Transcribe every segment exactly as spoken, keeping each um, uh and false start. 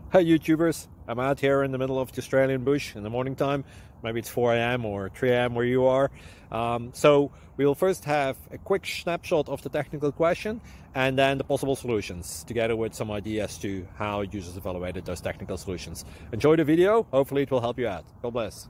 Hi YouTubers, I'm out here in the middle of the Australian bush in the morning time. Maybe it's four A M or three A M where you are. Um, so we'll first have a quick snapshot of the technical question and then the possible solutions, together with some ideas to how users evaluated those technical solutions. Enjoy the video, hopefully it will help you out. God bless.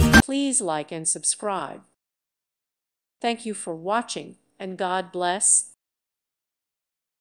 Please like and subscribe. Thank you for watching, and God bless.